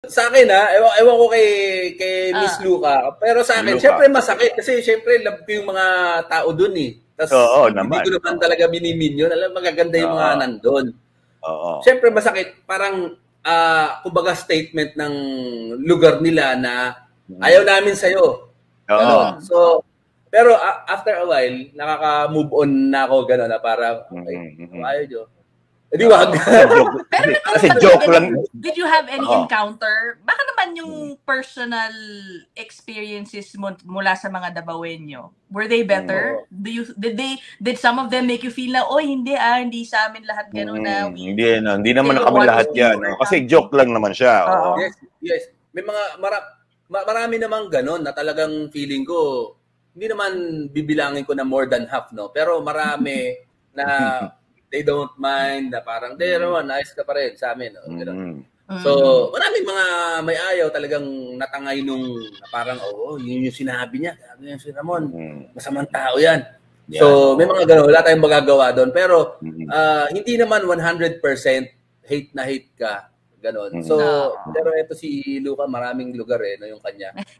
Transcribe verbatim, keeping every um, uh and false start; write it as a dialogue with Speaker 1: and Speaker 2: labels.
Speaker 1: sa akin ha, ewan, ewan ko kay, kay Miss
Speaker 2: Ah.
Speaker 1: Luca, pero sa akin,
Speaker 3: Luca.
Speaker 1: syempre masakit kasi syempre love ko yung mga tao dun eh. Tapos
Speaker 3: Oo,
Speaker 1: hindi
Speaker 3: naman.
Speaker 1: ko naman talaga binimin yun. Alam, magaganda yung mga
Speaker 3: Oo.
Speaker 1: nandun.
Speaker 3: Oo.
Speaker 1: Syempre masakit, parang, ah, kumbaga statement ng lugar nila na ayaw namin sa'yo. Ganon.
Speaker 3: Oo.
Speaker 1: So, pero uh, after a while, nakaka-move on na ako gano'n na parang, okay,
Speaker 3: Mhm.
Speaker 1: ayaw nyo. E di wag.
Speaker 3: Joke.
Speaker 2: Pero may
Speaker 3: Kasi
Speaker 2: tanong
Speaker 3: joke
Speaker 2: kami,
Speaker 3: lang.
Speaker 2: did you have any
Speaker 3: Oo.
Speaker 2: encounter? Baka naman yung personal experiences mo mula sa mga Dabawenyo, were they better?
Speaker 1: Oo.
Speaker 2: Do you did they did some of them make you feel na oy hindi ah hindi sa amin lahat gano'n na
Speaker 3: Mm,
Speaker 2: we
Speaker 3: hindi no, hindi naman
Speaker 2: still
Speaker 3: kami
Speaker 2: want
Speaker 3: lahat
Speaker 2: you
Speaker 3: yan.
Speaker 2: or
Speaker 3: No? Kasi
Speaker 2: something?
Speaker 3: joke lang naman siya. Oo.
Speaker 1: Yes, yes. May mga mara, ma- marami namang gano'n na talagang feeling ko hindi naman bibilangin ko na more than half, no? Pero marami na they don't mind, na parang, di naman, ayos ka pa rin sa amin. No?
Speaker 3: Mm.
Speaker 1: So, maraming mga may ayaw talagang natangay nung na parang, oo, oh, yun yung sinabi niya. Sabi niya si Ramon, masamang tao yan.
Speaker 3: Yan,
Speaker 1: So, may
Speaker 3: oo.
Speaker 1: mga gano'n, wala tayong magagawa doon. Pero,
Speaker 3: Mhm.
Speaker 1: ah, hindi naman one hundred percent hate na hate ka. Ganon. So,
Speaker 3: Mhm.
Speaker 1: pero ito si Luca, maraming lugar eh, no, yung kanya.